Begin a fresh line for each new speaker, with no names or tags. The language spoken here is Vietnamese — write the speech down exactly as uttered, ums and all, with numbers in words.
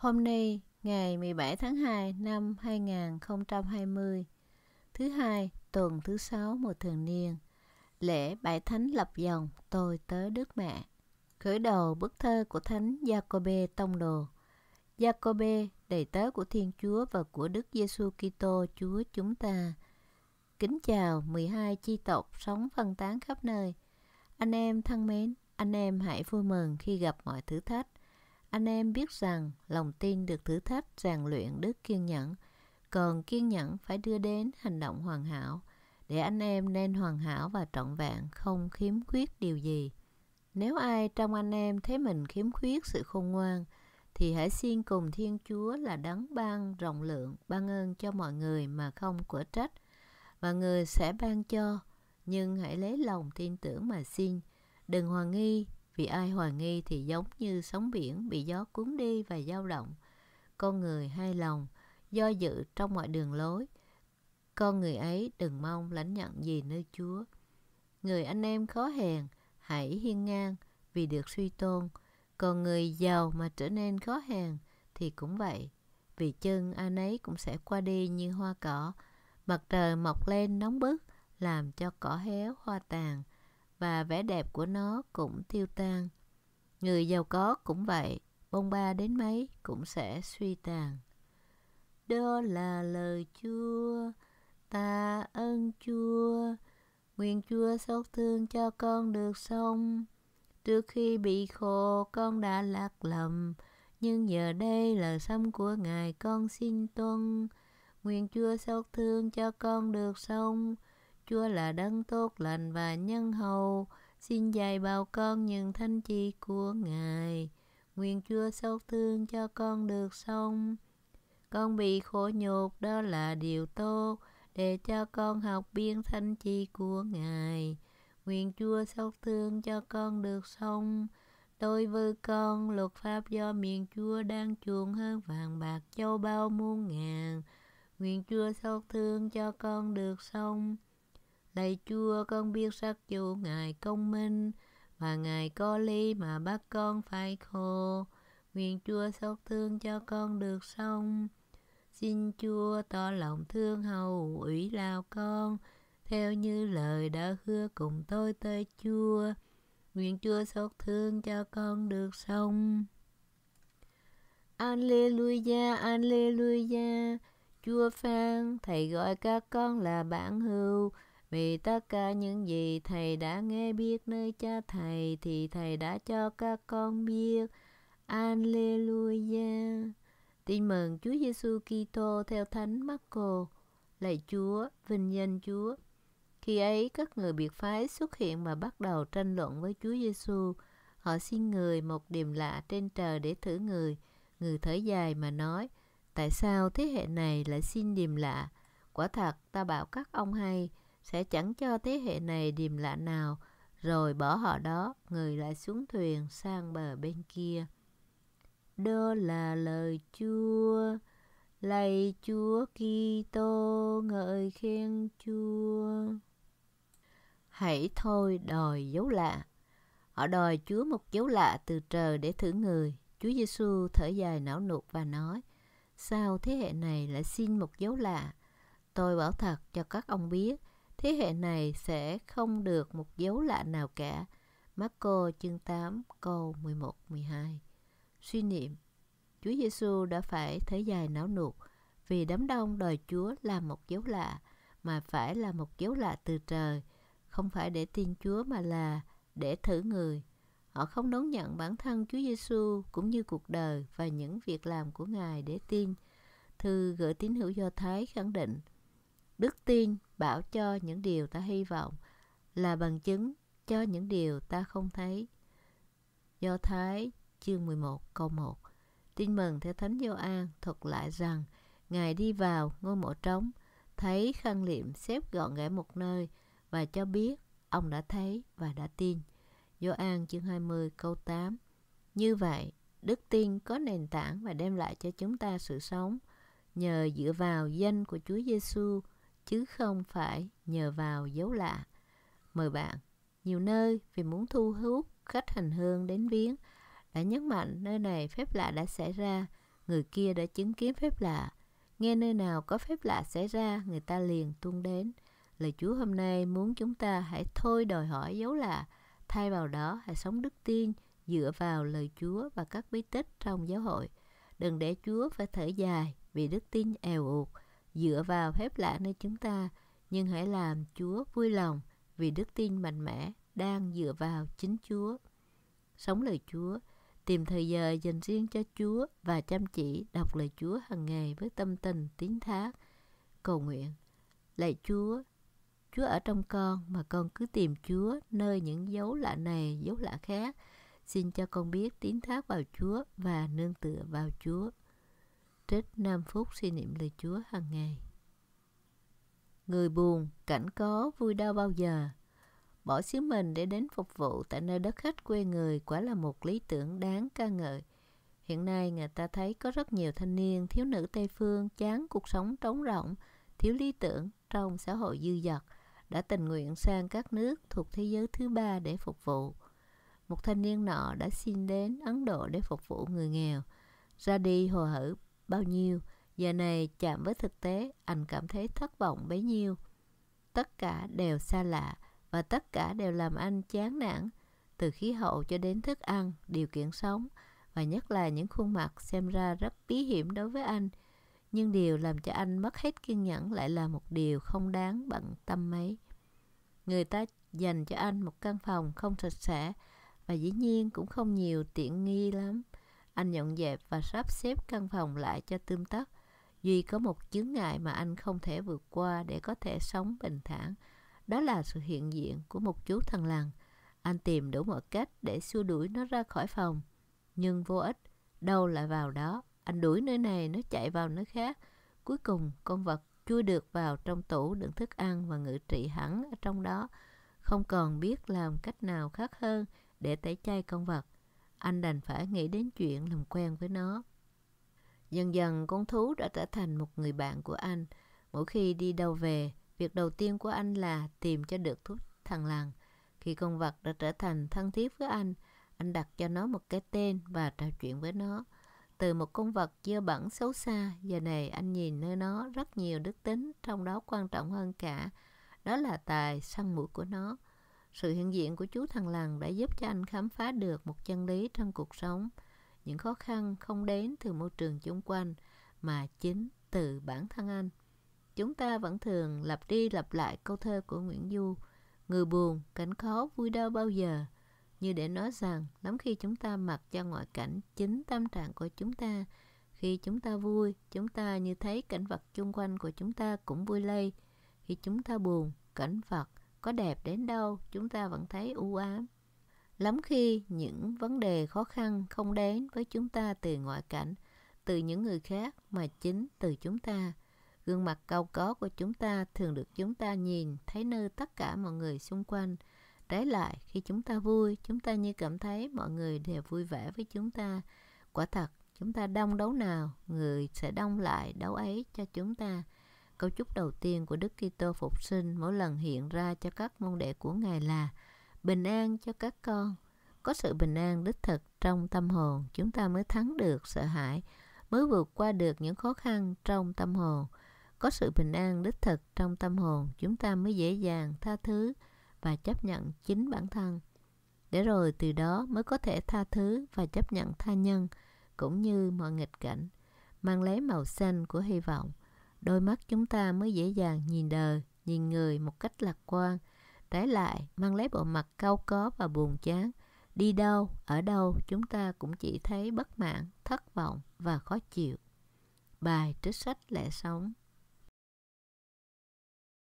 Hôm nay, ngày mười bảy tháng hai năm hai nghìn không trăm hai mươi, thứ hai, tuần thứ sáu mùa thường niên, lễ Bảy Thánh lập dòng tôi tớ Đức Mẹ. Khởi đầu bức thơ của Thánh Giacôbê Tông Đồ. Giacôbê, đầy tớ của Thiên Chúa và của Đức Giêsu Kitô Chúa chúng ta. Kính chào mười hai chi tộc sống phân tán khắp nơi. Anh em thân mến, anh em hãy vui mừng khi gặp mọi thử thách. Anh em biết rằng lòng tin được thử thách rèn luyện đức kiên nhẫn, còn kiên nhẫn phải đưa đến hành động hoàn hảo, để anh em nên hoàn hảo và trọn vẹn, không khiếm khuyết điều gì. Nếu ai trong anh em thấy mình khiếm khuyết sự khôn ngoan, thì hãy xin cùng Thiên Chúa là đấng ban rộng lượng, ban ơn cho mọi người mà không quở trách, và người sẽ ban cho, nhưng hãy lấy lòng tin tưởng mà xin, đừng hoài nghi. Vì ai hoài nghi thì giống như sóng biển bị gió cuốn đi và dao động. Con người hai lòng, do dự trong mọi đường lối. Con người ấy đừng mong lãnh nhận gì nơi Chúa. Người anh em khó hèn, hãy hiên ngang vì được suy tôn. Còn người giàu mà trở nên khó hèn thì cũng vậy. Vì chân anh ấy cũng sẽ qua đi như hoa cỏ. Mặt trời mọc lên nóng bức, làm cho cỏ héo hoa tàn, và vẻ đẹp của nó cũng tiêu tan. Người giàu có cũng vậy, bông ba đến mấy cũng sẽ suy tàn. Đó là lời Chúa, tạ ơn Chúa. Nguyện Chúa xót thương cho con được sống. Trước khi bị khổ con đã lạc lầm, nhưng giờ đây lời sấm của Ngài con xin tuân. Nguyện Chúa xót thương cho con được sống. Chúa là đấng tốt lành và nhân hậu, xin dạy bảo con những thánh chỉ của Ngài. Nguyện Chúa xót thương cho con được sống. Con bị khổ nhục, đó là điều tốt, để cho con học biết thánh chỉ của Ngài. Nguyện Chúa xót thương cho con được sống. Đối với con, luật pháp do miệng Chúa đang chuộng hơn vàng bạc châu báu muôn ngàn. Nguyện Chúa xót thương cho con được sống. Lạy Chúa, con biết sắc dụ Ngài công minh, và Ngài có lý mà bắt con phải khổ. Nguyện Chúa xót thương cho con được sống. Xin Chúa tỏ lòng thương hậu ủy lao con, theo như lời đã hứa cùng tôi tới Chúa. Nguyện Chúa xót thương cho con được sống. Alleluia, Alleluia. Chúa phán, Thầy gọi các con là bạn hữu. Vì tất cả những gì Thầy đã nghe biết nơi Cha Thầy thì Thầy đã cho các con biết. Alleluia. Tin mừng Chúa Giêsu Kitô theo Thánh Marco. Lạy Chúa, vinh danh Chúa. Khi ấy các người biệt phái xuất hiện và bắt đầu tranh luận với Chúa Giêsu. Họ xin người một điềm lạ trên trời để thử người. Người thở dài mà nói: Tại sao thế hệ này lại xin điềm lạ? Quả thật ta bảo các ông hay, sẽ chẳng cho thế hệ này điềm lạ nào. Rồi bỏ họ đó, người lại xuống thuyền sang bờ bên kia. Đó là lời Chúa. Lạy Chúa Kitô, ngợi khen Chúa. Hãy thôi đòi dấu lạ. Họ đòi Chúa một dấu lạ từ trời để thử người. Chúa Giêsu thở dài não nuột và nói: Sao thế hệ này lại xin một dấu lạ? Tôi bảo thật cho các ông biết, thế hệ này sẽ không được một dấu lạ nào cả. Marco chương tám câu mười một mười hai. Suy niệm: Chúa Giêsu đã phải thở dài não nuột vì đám đông đòi Chúa làm một dấu lạ, mà phải là một dấu lạ từ trời, không phải để tin Chúa mà là để thử người. Họ không đón nhận bản thân Chúa Giêsu cũng như cuộc đời và những việc làm của Ngài để tin. Thư gửi tín hữu Do Thái khẳng định: Đức tin bảo cho những điều ta hy vọng, là bằng chứng cho những điều ta không thấy. Do Thái chương mười một câu một. Tin mừng theo Thánh Gioan thuật lại rằng Ngài đi vào ngôi mộ trống, thấy khăn liệm xếp gọn ghẽ một nơi, và cho biết ông đã thấy và đã tin. Gioan chương hai mươi câu tám. Như vậy, đức tin có nền tảng và đem lại cho chúng ta sự sống nhờ dựa vào danh của Chúa Giêsu, chứ không phải nhờ vào dấu lạ. Mời bạn, nhiều nơi vì muốn thu hút khách hành hương đến viếng đã nhấn mạnh nơi này phép lạ đã xảy ra, người kia đã chứng kiến phép lạ. Nghe nơi nào có phép lạ xảy ra, người ta liền tuôn đến. Lời Chúa hôm nay muốn chúng ta hãy thôi đòi hỏi dấu lạ, thay vào đó hãy sống đức tin dựa vào lời Chúa và các bí tích trong giáo hội. Đừng để Chúa phải thở dài vì đức tin èo uột dựa vào phép lạ nơi chúng ta, nhưng hãy làm Chúa vui lòng vì đức tin mạnh mẽ đang dựa vào chính Chúa. Sống lời Chúa, tìm thời giờ dành riêng cho Chúa và chăm chỉ đọc lời Chúa hàng ngày với tâm tình tín thác. Cầu nguyện: lạy Chúa, Chúa ở trong con mà con cứ tìm Chúa nơi những dấu lạ này, dấu lạ khác. Xin cho con biết tín thác vào Chúa và nương tựa vào Chúa. Trích năm phút suy niệm lời Chúa hàng ngày. Người buồn, cảnh có vui đau bao giờ. Bỏ xứ mình để đến phục vụ tại nơi đất khách quê người quả là một lý tưởng đáng ca ngợi. Hiện nay người ta thấy có rất nhiều thanh niên, thiếu nữ Tây Phương chán cuộc sống trống rỗng, thiếu lý tưởng trong xã hội dư dật, đã tình nguyện sang các nước thuộc thế giới thứ ba để phục vụ. Một thanh niên nọ đã xin đến Ấn Độ để phục vụ người nghèo. Ra đi hồ hởi bao nhiêu, giờ này chạm với thực tế, anh cảm thấy thất vọng bấy nhiêu. Tất cả đều xa lạ và tất cả đều làm anh chán nản, từ khí hậu cho đến thức ăn, điều kiện sống, và nhất là những khuôn mặt xem ra rất bí hiểm đối với anh. Nhưng điều làm cho anh mất hết kiên nhẫn lại là một điều không đáng bận tâm mấy. Người ta dành cho anh một căn phòng không sạch sẽ và dĩ nhiên cũng không nhiều tiện nghi lắm. Anh dọn dẹp và sắp xếp căn phòng lại cho tươm tất. Duy có một chướng ngại mà anh không thể vượt qua để có thể sống bình thản. Đó là sự hiện diện của một chú thằn lằn. Anh tìm đủ mọi cách để xua đuổi nó ra khỏi phòng, nhưng vô ích, đâu lại vào đó. Anh đuổi nơi này, nó chạy vào nơi khác. Cuối cùng, con vật chui được vào trong tủ đựng thức ăn và ngự trị hẳn ở trong đó, không còn biết làm cách nào khác hơn để tẩy chay con vật. Anh đành phải nghĩ đến chuyện làm quen với nó. Dần dần con thú đã trở thành một người bạn của anh. Mỗi khi đi đâu về, việc đầu tiên của anh là tìm cho được thuốc thằn lằn. Khi con vật đã trở thành thân thiết với anh, anh đặt cho nó một cái tên và trò chuyện với nó. Từ một con vật dơ bẩn xấu xa, giờ này anh nhìn nơi nó rất nhiều đức tính, trong đó quan trọng hơn cả, đó là tài săn mồi của nó. Sự hiện diện của chú thằn lằn đã giúp cho anh khám phá được một chân lý trong cuộc sống. Những khó khăn không đến từ môi trường chung quanh, mà chính từ bản thân anh. Chúng ta vẫn thường lặp đi lặp lại câu thơ của Nguyễn Du: người buồn, cảnh khó vui đau bao giờ, như để nói rằng lắm khi chúng ta mặc cho ngoại cảnh chính tâm trạng của chúng ta. Khi chúng ta vui, chúng ta như thấy cảnh vật chung quanh của chúng ta cũng vui lây. Khi chúng ta buồn, cảnh vật có đẹp đến đâu, chúng ta vẫn thấy u ám. Lắm khi những vấn đề khó khăn không đến với chúng ta từ ngoại cảnh, từ những người khác, mà chính từ chúng ta. Gương mặt cau có của chúng ta thường được chúng ta nhìn thấy nơi tất cả mọi người xung quanh. Trái lại, khi chúng ta vui, chúng ta như cảm thấy mọi người đều vui vẻ với chúng ta. Quả thật, chúng ta đông đấu nào, người sẽ đông lại đấu ấy cho chúng ta. Câu chúc đầu tiên của Đức Kitô Phục Sinh mỗi lần hiện ra cho các môn đệ của Ngài là: bình an cho các con. Có sự bình an đích thực trong tâm hồn, chúng ta mới thắng được sợ hãi, mới vượt qua được những khó khăn trong tâm hồn. Có sự bình an đích thực trong tâm hồn, chúng ta mới dễ dàng tha thứ và chấp nhận chính bản thân. Để rồi từ đó mới có thể tha thứ và chấp nhận tha nhân, cũng như mọi nghịch cảnh, mang lấy màu xanh của hy vọng. Đôi mắt chúng ta mới dễ dàng nhìn đời, nhìn người một cách lạc quan. Trái lại, mang lấy bộ mặt cau có và buồn chán. Đi đâu, ở đâu, chúng ta cũng chỉ thấy bất mãn, thất vọng và khó chịu. Bài trích sách Lẽ Sống.